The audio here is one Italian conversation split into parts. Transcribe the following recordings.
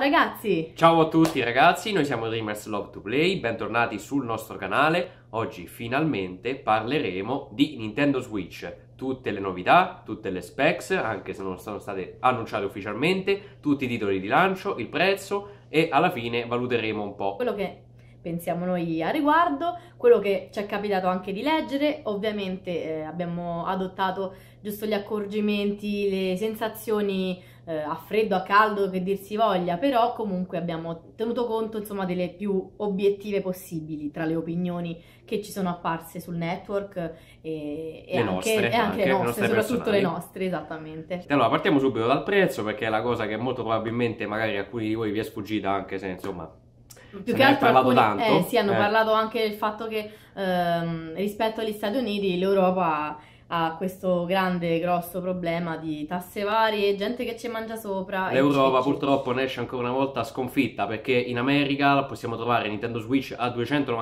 ragazzi! Ciao a tutti ragazzi, noi siamo Dreamers Love to Play, bentornati sul nostro canale. Oggi finalmente parleremo di Nintendo Switch, tutte le novità, tutte le specs, anche se non sono state annunciate ufficialmente, tutti i titoli di lancio, il prezzo e alla fine valuteremo un po' quello che pensiamo noi a riguardo, quello che ci è capitato anche di leggere. Ovviamente abbiamo adottato giusto gli accorgimenti, le sensazioni a freddo, a caldo, che dir si voglia, però comunque abbiamo tenuto conto insomma delle più obiettive possibili tra le opinioni che ci sono apparse sul network e anche le nostre, soprattutto personali. Le nostre, esattamente. Allora partiamo subito dal prezzo, perché è la cosa che molto probabilmente magari a alcuni di voi vi è sfuggita, anche se insomma più che altro alcuni hanno parlato anche del fatto che rispetto agli Stati Uniti l'Europa ha questo grande, grosso problema di tasse varie, gente che ci mangia sopra. L'Europa purtroppo ne esce ancora una volta sconfitta, perché in America possiamo trovare Nintendo Switch a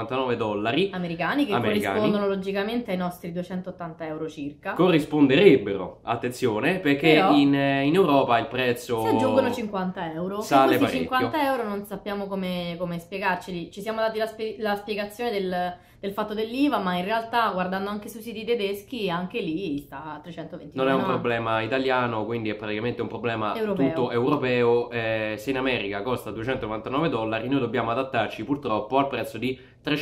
$299 americani, che corrispondono logicamente ai nostri 280 euro circa. Corrisponderebbero, attenzione, perché però in Europa il prezzo si aggiungono 50 euro. Sale questi parecchio. 50 euro non sappiamo come spiegarceli. Ci siamo dati la spiegazione del fatto dell'IVA, ma in realtà guardando anche sui siti tedeschi anche lì sta a 320 non è un problema italiano, quindi è praticamente un problema tutto europeo. Se in America costa $299, noi dobbiamo adattarci purtroppo al prezzo di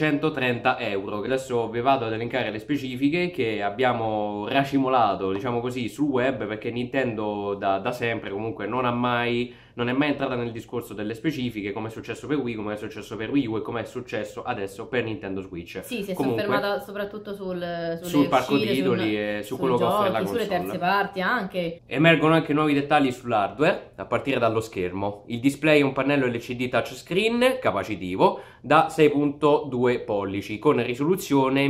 330 euro. Adesso vi vado ad elencare le specifiche che abbiamo racimolato, diciamo così, sul web, perché Nintendo da sempre comunque non è mai entrata nel discorso delle specifiche, come è successo per Wii, come è successo per Wii U e come è successo adesso per Nintendo Switch. Sì, si è soffermata soprattutto sul parco titoli e su quello che offre la console. Sulle terze parti anche. Emergono anche nuovi dettagli sull'hardware, a partire dallo schermo. Il display è un pannello LCD touchscreen capacitivo da 6.2 pollici con risoluzione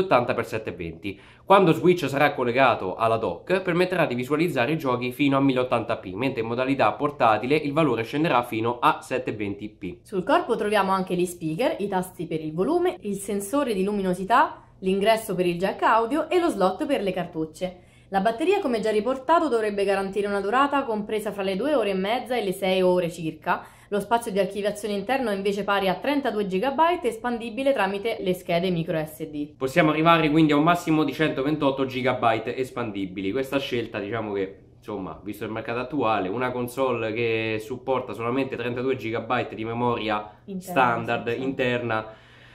1280x720. Quando Switch sarà collegato alla dock permetterà di visualizzare i giochi fino a 1080p, mentre in modalità portatile il valore scenderà fino a 720p. Sul corpo troviamo anche gli speaker, i tasti per il volume, il sensore di luminosità, l'ingresso per il jack audio e lo slot per le cartucce. La batteria, come già riportato, dovrebbe garantire una durata compresa fra le 2 ore e mezza e le 6 ore circa. Lo spazio di archiviazione interno è invece pari a 32 GB, espandibile tramite le schede micro SD. Possiamo arrivare quindi a un massimo di 128 GB espandibili. Questa scelta, diciamo che, insomma, visto il mercato attuale, una console che supporta solamente 32 GB di memoria standard interna,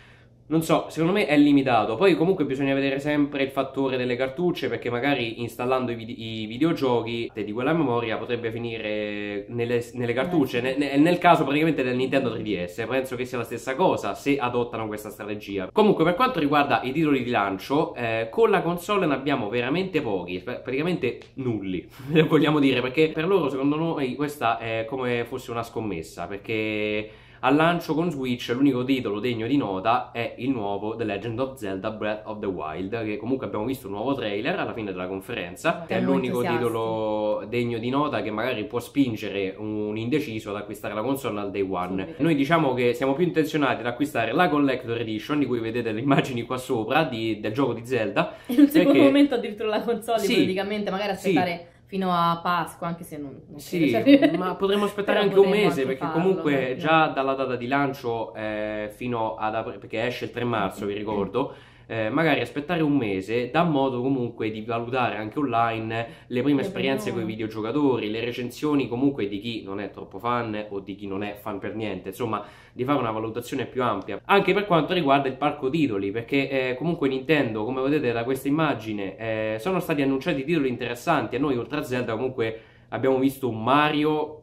non so, secondo me è limitato. Poi comunque bisogna vedere sempre il fattore delle cartucce, perché magari installando i videogiochi di quella memoria potrebbe finire nelle cartucce. Nel caso praticamente del Nintendo 3DS penso che sia la stessa cosa se adottano questa strategia. Comunque per quanto riguarda i titoli di lancio, con la console ne abbiamo veramente pochi, praticamente nulli vogliamo dire, perché per loro, secondo noi, questa è come fosse una scommessa, perché al lancio con Switch l'unico titolo degno di nota è il nuovo The Legend of Zelda Breath of the Wild, che comunque abbiamo visto un nuovo trailer alla fine della conferenza, che è l'unico titolo degno di nota che magari può spingere un indeciso ad acquistare la console al day one. Noi diciamo che siamo più intenzionati ad acquistare la Collector Edition, di cui vedete le immagini qua sopra, del gioco di Zelda. In un secondo momento addirittura la console, praticamente, magari aspettare fino a Pasqua, anche se non sì, ma potremmo aspettare anche un mese, perché comunque già dalla data di lancio fino ad perché esce il 3 marzo, vi ricordo, magari aspettare un mese dà modo comunque di valutare anche online le prime esperienze con i videogiocatori, le recensioni comunque di chi non è troppo fan o di chi non è fan per niente, insomma di fare una valutazione più ampia anche per quanto riguarda il parco titoli, perché comunque Nintendo, come vedete da questa immagine, sono stati annunciati titoli interessanti. A noi oltre a Zelda comunque abbiamo visto un Mario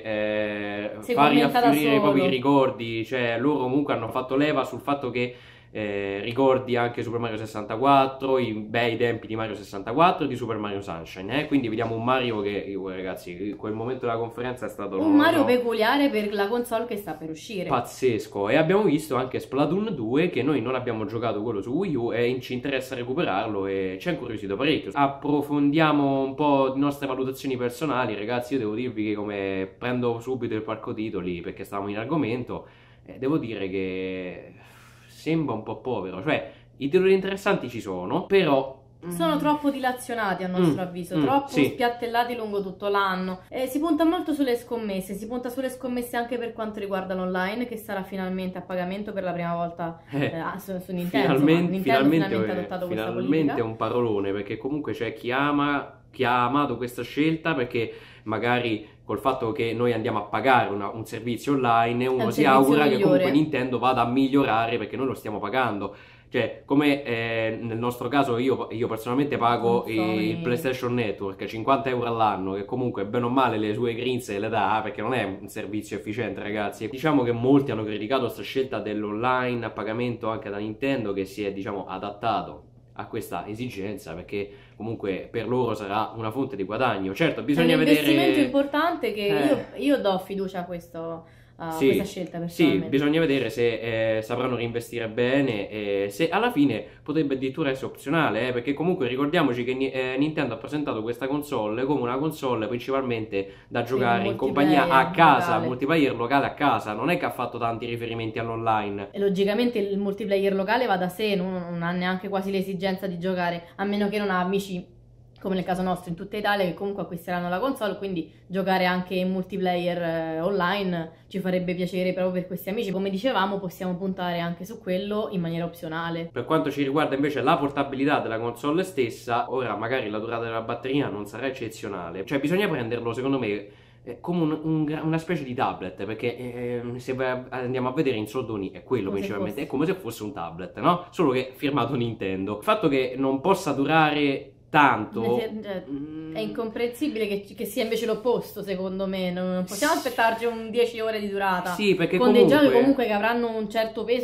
che fa riaffiorire i propri ricordi, cioè loro comunque hanno fatto leva sul fatto che ricordi anche Super Mario 64, i bei tempi di Mario 64 e di Super Mario Sunshine, quindi vediamo un Mario che, ragazzi, quel momento della conferenza è stato un Mario peculiare per la console che sta per uscire, pazzesco. E abbiamo visto anche Splatoon 2, che noi non abbiamo giocato quello su Wii U e ci interessa recuperarlo e ci ha incuriosito parecchio. Approfondiamo un po' le nostre valutazioni personali, ragazzi. Io devo dirvi che, come prendo subito il parco titoli perché stavamo in argomento, devo dire che sembra un po' povero, cioè i titoli interessanti ci sono, però Sono troppo dilazionati a nostro avviso, troppo spiattellati lungo tutto l'anno. Si punta molto sulle scommesse, si punta sulle scommesse anche per quanto riguarda l'online, che sarà finalmente a pagamento per la prima volta su Nintendo. Nintendo finalmente ha adottato questa politica. Finalmente è un parolone, perché comunque c'è chi ha amato questa scelta, perché magari col fatto che noi andiamo a pagare un servizio online, uno si augura che comunque Nintendo vada a migliorare perché noi lo stiamo pagando. Cioè, come nel nostro caso io personalmente pago il PlayStation Network, 50 euro all'anno, che comunque bene o male le sue grinze le dà, perché non è un servizio efficiente, ragazzi. Diciamo che molti hanno criticato questa scelta dell'online a pagamento anche da Nintendo, che si è, diciamo, adattato a questa esigenza, perché comunque per loro sarà una fonte di guadagno. Certo, bisogna vedere... È un investimento importante che io do fiducia a questa scelta personalmente. Sì, bisogna vedere se sapranno reinvestire bene, se alla fine potrebbe addirittura essere opzionale, perché comunque ricordiamoci che Nintendo ha presentato questa console come una console principalmente da giocare in compagnia a casa, multiplayer locale a casa, non è che ha fatto tanti riferimenti all'online. E logicamente il multiplayer locale va da sé, non ha neanche quasi l'esigenza di giocare, a meno che non ha amici come nel caso nostro in tutta Italia, che comunque acquisteranno la console, quindi giocare anche in multiplayer online ci farebbe piacere proprio per questi amici. Come dicevamo, possiamo puntare anche su quello in maniera opzionale. Per quanto ci riguarda invece la portabilità della console stessa, ora magari la durata della batteria non sarà eccezionale, cioè bisogna prenderlo secondo me come una specie di tablet, perché se andiamo a vedere in soldoni è quello principalmente, è come se fosse un tablet, no? Solo che firmato Nintendo. Il fatto che non possa durare tanto è incomprensibile che sia invece l'opposto, secondo me. Non possiamo aspettarci 10 ore di durata. Sì, perché con dei giochi comunque che avranno un certo peso.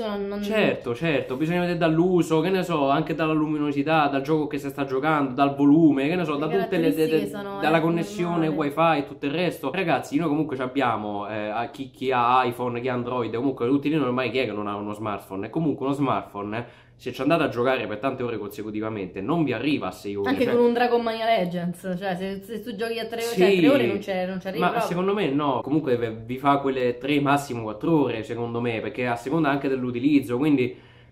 Certo, bisogna vedere dall'uso, che ne so, anche dalla luminosità, dal gioco che si sta giocando, dal volume, che ne so, da tutte dalla connessione wifi e tutto il resto. Ragazzi, noi comunque abbiamo chi ha iPhone, chi ha Android, comunque tutti noi ormai chi è che non ha uno smartphone? E comunque uno smartphone, se ci andate a giocare per tante ore consecutivamente, non vi arriva a 6 ore. Anche con un Dragon Mania Legends, cioè se tu giochi a 3 ore non ci arrivi ma proprio. Secondo me no, comunque vi fa quelle 3 massimo 4 ore, secondo me, perché a seconda anche dell'utilizzo, quindi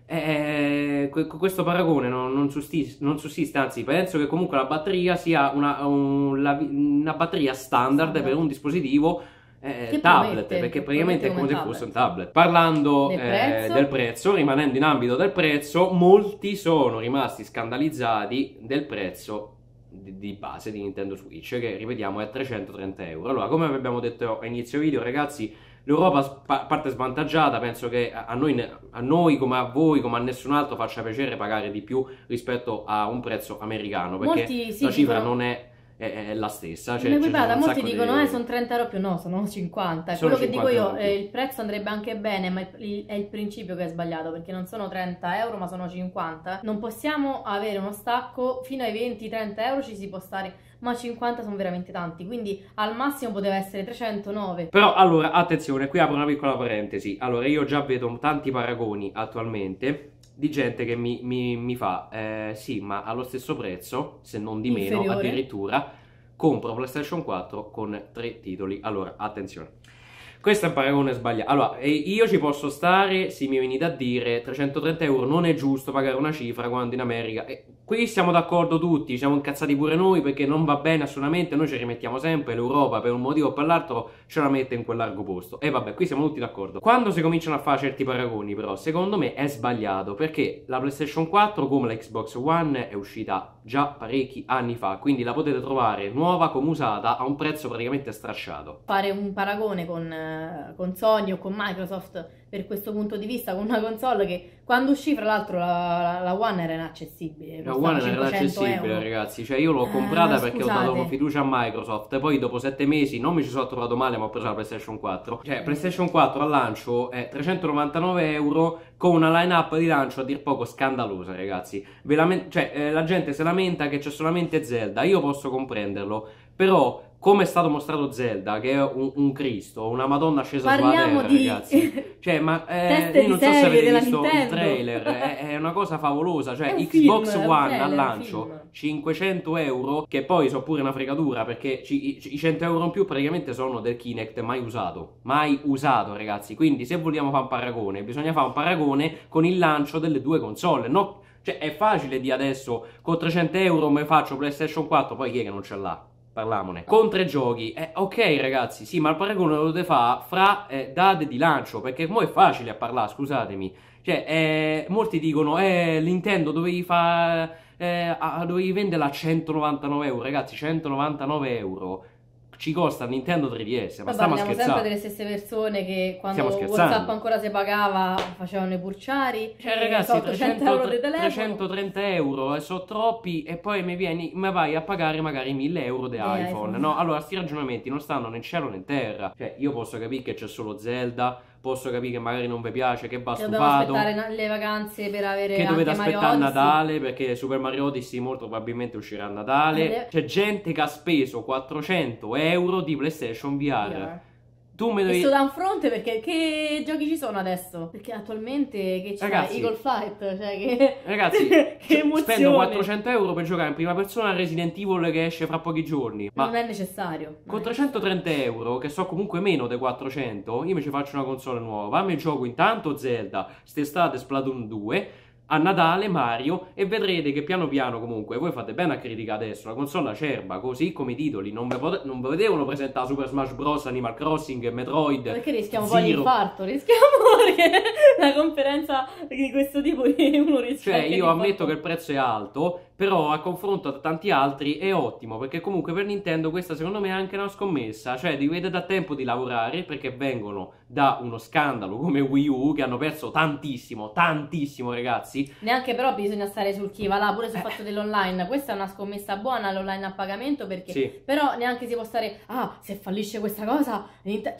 questo paragone non sussiste, anzi penso che comunque la batteria sia una batteria standard per un dispositivo tablet, perché praticamente è come se fosse un tablet. Parlando del prezzo, rimanendo in ambito del prezzo, molti sono rimasti scandalizzati del prezzo di base di Nintendo Switch, che ripetiamo è 330 euro. Allora, come abbiamo detto a inizio video, ragazzi, l'Europa parte svantaggiata. Penso che a noi come a voi, come a nessun altro, faccia piacere pagare di più rispetto a un prezzo americano, perché la cifra non è la stessa. Molti dicono sono 30 euro più, no, sono 50. Quello che dico io, il prezzo andrebbe anche bene, ma è il principio che è sbagliato, perché non sono 30 euro ma sono 50. Non possiamo avere uno stacco fino ai 20-30 euro, ci si può stare, ma 50 sono veramente tanti, quindi al massimo poteva essere 309. Però allora attenzione, qui apro una piccola parentesi. Allora, io già vedo tanti paragoni attualmente di gente che mi fa sì, ma allo stesso prezzo, se non di meno, inferiore, addirittura compro PlayStation 4 con 3 titoli. Allora, attenzione, questo è un paragone sbagliato. Allora, io ci posso stare se mi venite a dire 330 euro non è giusto pagare una cifra quando in America... Qui siamo d'accordo tutti, siamo incazzati pure noi perché non va bene assolutamente, noi ci rimettiamo sempre, l'Europa per un motivo o per l'altro ce la mette in quel largo posto. E vabbè, qui siamo tutti d'accordo. Quando si cominciano a fare certi paragoni però, secondo me è sbagliato, perché la PlayStation 4 come la Xbox One è uscita già parecchi anni fa, quindi la potete trovare nuova come usata a un prezzo praticamente stracciato. Fare un paragone con Sony o con Microsoft per questo punto di vista, con una console che quando uscì, fra l'altro, la One era inaccessibile. La One era inaccessibile, ragazzi. Cioè, io l'ho comprata perché ho dato fiducia a Microsoft. Poi, dopo 7 mesi, non mi ci sono trovato male, ma ho preso la PlayStation 4. Cioè, PlayStation 4 al lancio è 399 euro con una line-up di lancio a dir poco scandalosa, ragazzi. La gente si lamenta che c'è solamente Zelda. Io posso comprenderlo, però... come è stato mostrato Zelda, che è un Cristo, una Madonna scesa sulla terra, ragazzi. Cioè, ma io non so se avete visto il trailer, è una cosa favolosa. Cioè, Xbox One al lancio, 500 euro, che poi so pure una fregatura, perché i 100 euro in più praticamente sono del Kinect mai usato. Mai usato, ragazzi. Quindi, se vogliamo fare un paragone, bisogna fare un paragone con il lancio delle due console, no? Cioè è facile di adesso con 300 euro mi faccio PlayStation 4, poi chi è che non ce l'ha? Parlamone. Con 3 giochi, ok ragazzi, sì, ma il paragone lo dovete fare fra date di lancio, perché mo è facile a parlare, scusatemi. Cioè, molti dicono, Nintendo dovevi venderla a 199 euro, ragazzi, 199 euro. Ci costa il Nintendo 3DS, ma stiamo scherzando. sempre delle stesse persone che quando WhatsApp ancora si pagava facevano i purciari. Cioè ragazzi, 330 euro sono troppi, e poi mi vai a pagare magari 1000 euro di iPhone. No, allora sti ragionamenti non stanno né in cielo né in terra. Cioè io posso capire che c'è solo Zelda, posso capire che magari non vi piace, che va stufato, dobbiamo aspettare le vacanze per avere, che dovete aspettare Mario Natale, perché Super Mario Odyssey molto probabilmente uscirà a Natale. C'è gente che ha speso 400 euro di PlayStation VR. Tu mi devi... Sto da un fronte, perché che giochi ci sono adesso? Perché attualmente che c'è Eagle Flight, cioè che... Ragazzi, che emozione. Spendo 400 euro per giocare in prima persona a Resident Evil che esce fra pochi giorni. Ma non è necessario. Con 330 euro, che so comunque meno dei 400, io mi ci faccio una console nuova, mi gioco intanto Zelda, st'estate Splatoon 2, a Natale Mario, e vedrete che piano piano comunque voi fate bene a criticare adesso la console acerba, così come i titoli non ve devono presentare Super Smash Bros, Animal Crossing e Metroid. Perché rischiamo poi l'infarto, rischiamo che una conferenza di questo tipo uno rischia. Cioè io ammetto che il prezzo è alto, però a confronto da tanti altri è ottimo, perché comunque per Nintendo questa secondo me è anche una scommessa, cioè dovete da tempo di lavorare, perché vengono da uno scandalo come Wii U che hanno perso tantissimo ragazzi. Neanche però bisogna stare sul chi va là, pure sul fatto dell'online. Questa è una scommessa buona, l'online a pagamento, perché sì. Però neanche si può stare, se fallisce questa cosa,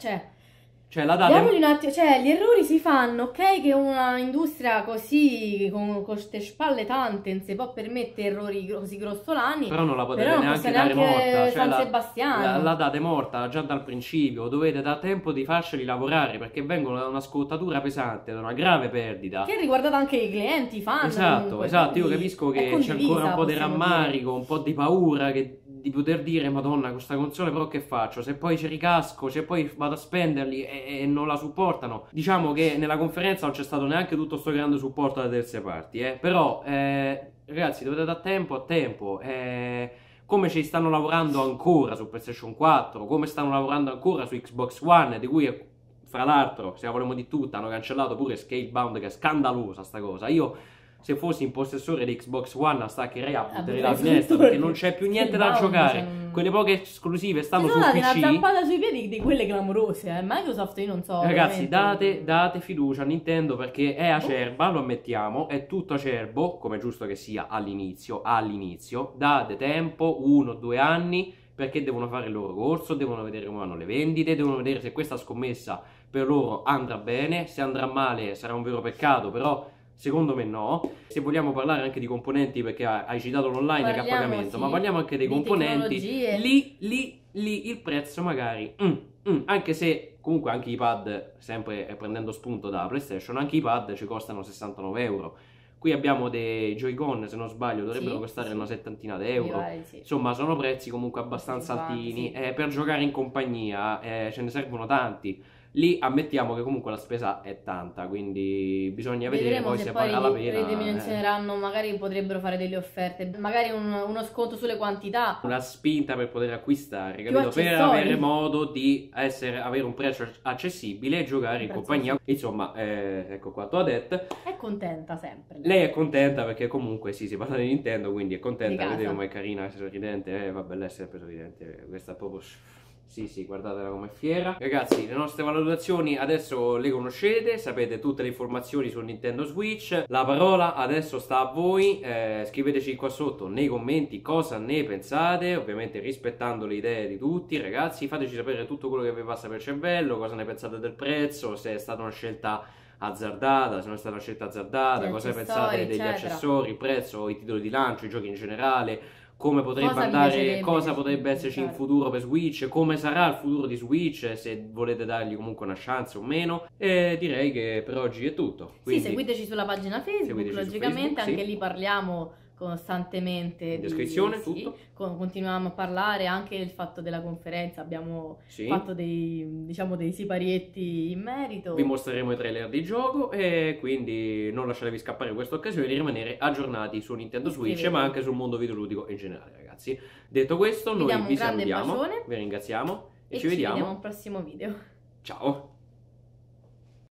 cioè la data diamogli un attimo, cioè gli errori si fanno, ok, che una industria così con queste spalle tante non si può permettere errori così grossolani, però non la potete neanche dare morta, cioè San Sebastiano. La date morta già dal principio, dovete da tempo di farceli lavorare, perché vengono da una scottatura pesante, da una grave perdita che ha riguardato anche i clienti, i fan. Esatto, io capisco che c'è ancora un po' di rammarico, un po' di paura di poter dire madonna questa console però che faccio, se poi ci ricasco, se poi vado a spenderli e non la supportano. Diciamo che nella conferenza non c'è stato neanche tutto sto grande supporto da terze parti, però ragazzi dovete dare tempo a tempo, come ci stanno lavorando ancora su PlayStation 4, come stanno lavorando ancora su Xbox One, di cui fra l'altro, se la vogliamo di tutta, hanno cancellato pure Scalebound, che è scandalosa sta cosa. Io se fossi in possessore di Xbox One staccherei a buttare la finestra, perché non c'è più niente da giocare. Quelle poche esclusive stanno sul PC. Una zampata sui piedi di quelle clamorose, Microsoft io non so. Ragazzi, date fiducia a Nintendo, perché è acerba, lo ammettiamo, è tutto acerbo, come è giusto che sia all'inizio. Date tempo, 1 o 2 anni, perché devono fare il loro corso, devono vedere come vanno le vendite, devono vedere se questa scommessa per loro andrà bene. Se andrà male sarà un vero peccato, però secondo me no. Se vogliamo parlare anche di componenti, perché hai citato l'online che a pagamento, ma parliamo anche dei componenti. Lì il prezzo magari anche se comunque anche i pad, sempre prendendo spunto da PlayStation, anche i pad ci costano 69 euro. Qui abbiamo dei Joy-Con, se non sbaglio dovrebbero costare una settantina d'euro. Insomma sono prezzi comunque abbastanza altini, per giocare in compagnia ce ne servono tanti. Lì ammettiamo che comunque la spesa è tanta, quindi bisogna vedere poi se varrà la pena. Ridimensioneranno, magari potrebbero fare delle offerte, magari uno sconto sulle quantità. Una spinta per poter acquistare, capito? Per avere modo di avere un prezzo accessibile e giocare in compagnia. Insomma, ecco qua, Toadette è contenta sempre. Lei è contenta perché comunque sì, si parla di Nintendo, quindi è contenta. Vedete come è carina, è sorridente. Vabbè, lei è sempre sorridente. Questa è proprio... Sì, guardatela come fiera. Ragazzi, le nostre valutazioni adesso le conoscete, sapete tutte le informazioni su Nintendo Switch. La parola adesso sta a voi, scriveteci qua sotto nei commenti cosa ne pensate, ovviamente rispettando le idee di tutti, ragazzi. Fateci sapere tutto quello che vi passa per il cervello, cosa ne pensate del prezzo, se è stata una scelta azzardata, se non è stata una scelta azzardata, cosa ne pensate degli accessori, il prezzo, i titoli di lancio, i giochi in generale, come potrebbe andare, cosa potrebbe esserci in futuro per Switch, come sarà il futuro di Switch, se volete dargli comunque una chance o meno. E direi che per oggi è tutto. Quindi, seguiteci sulla pagina Facebook, logicamente, anche lì parliamo costantemente. In descrizione, sì, tutto. Continuiamo a parlare anche del fatto della conferenza, abbiamo fatto dei siparietti in merito. Vi mostreremo i trailer di gioco e quindi non lasciatevi scappare questa occasione di rimanere aggiornati su Nintendo Switch, ma anche sul mondo videoludico in generale, ragazzi. Detto questo, noi vi salutiamo, vi ringraziamo e ci vediamo al prossimo video. Ciao!